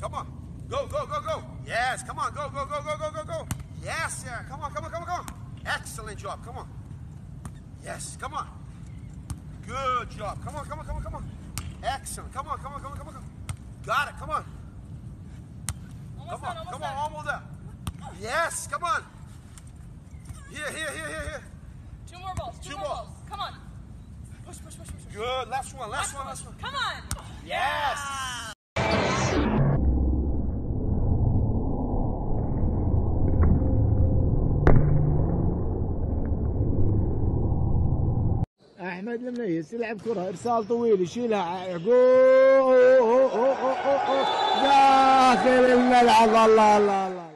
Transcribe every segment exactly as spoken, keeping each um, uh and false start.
Come on. Go, go, go, go. Yes, come on. Go, go, go, go, go, go, go. Yes, Sarah. Come on, come on, come on, come on. Excellent job. Come on. Yes, come on. Good job. Come on, come on, come on, come on. Excellent. Come on, come on, come on, come on. Come on. Got it. Come on. Almost come done, on, almost come done. on, almost there. Yes, come on. Here, here, here, here, here. Two more balls, two, Two more balls. balls. Come on. Push, push, push, push. push. Good. Last one, last, last one, last one. Come on. Yes. احمد المنيس يلعب كره ارسال طويل يشيلها جول داخل الملعب. الله الله الله.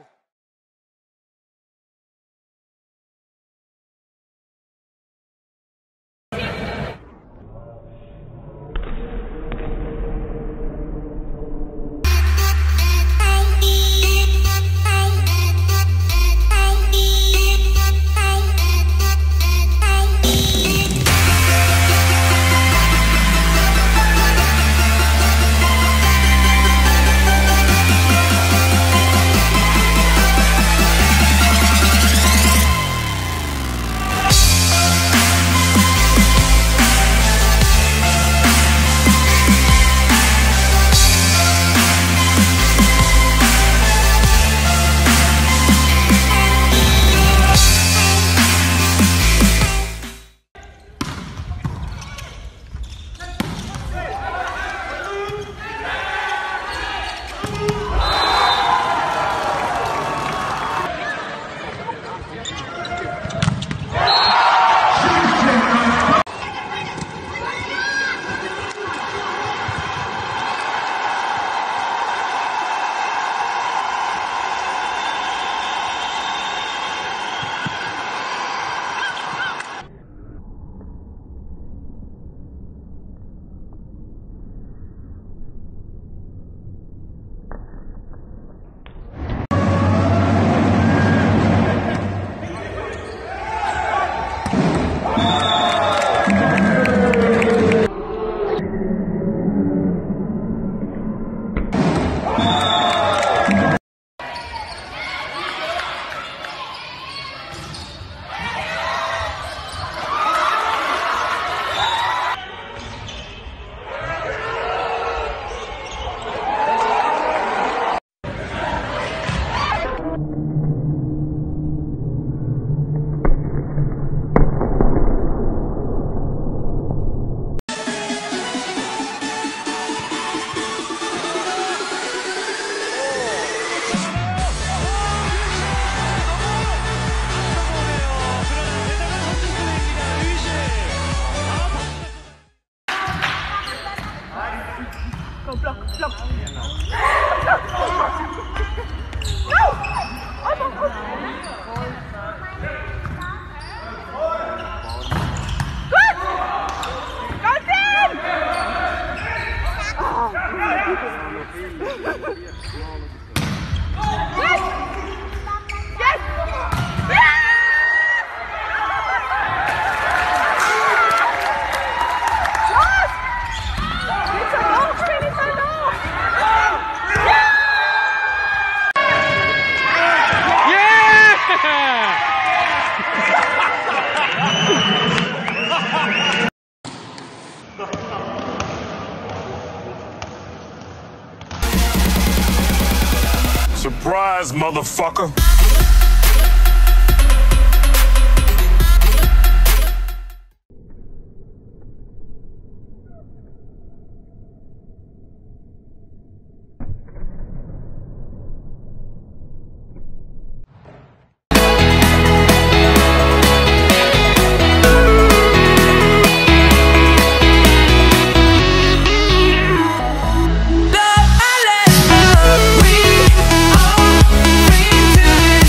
Go, block, block. Surprise, motherfucker. We are free to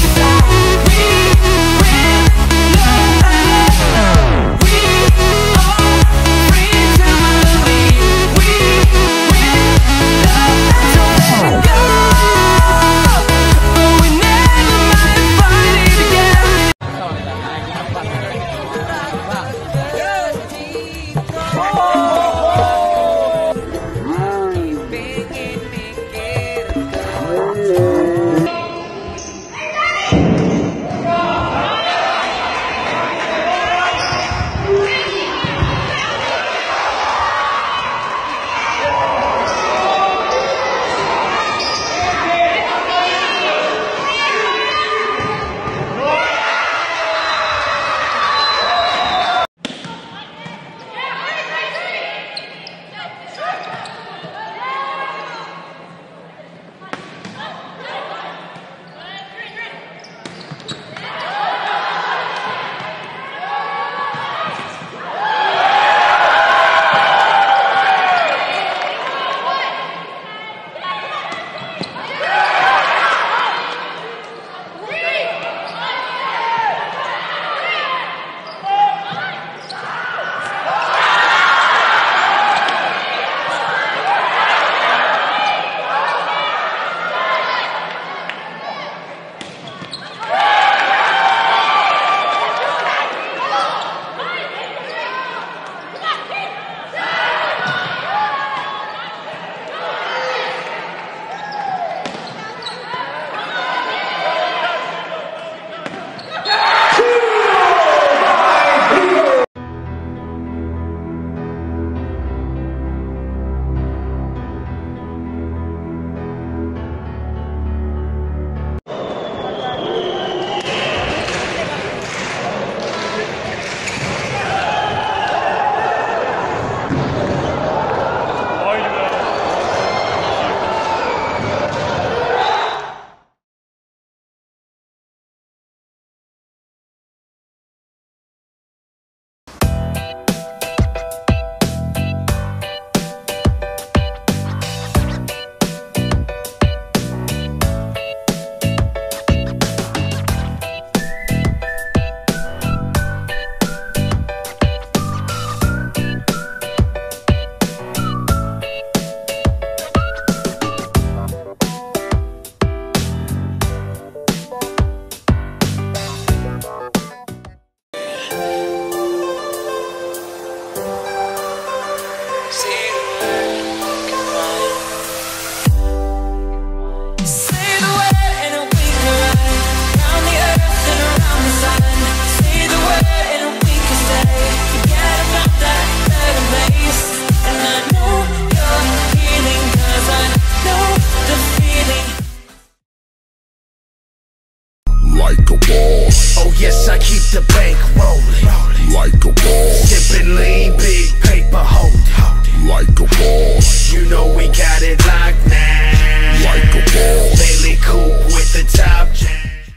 Yes, I keep the bank rolling like a ball. Sipping lean, big paper holding like a ball. You know we got it locked now like a ball. Lately coupe with the top chain.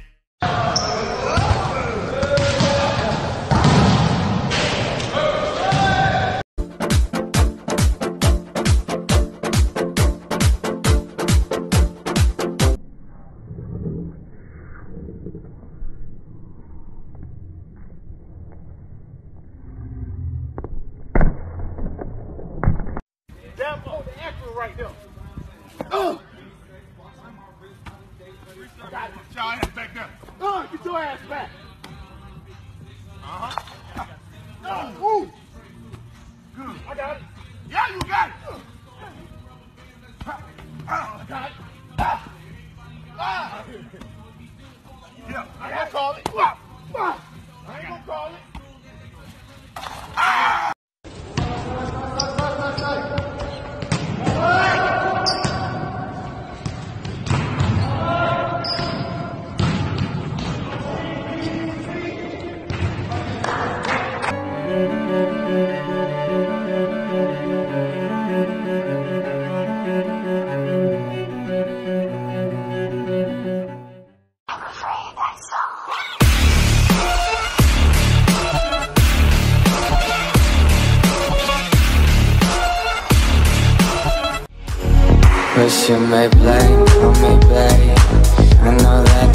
Right here. Uh. Got it. Get your ass back there. Uh, get your ass back. Uh-huh. Uh, ooh. Good. I got it. Yeah, you got it. Uh, I got it. Ah. Ah. Yeah, I ain't gonna call it. Ah. Ah. I ain't gonna call it. Ah. Wish you may blame on me, babe. I know that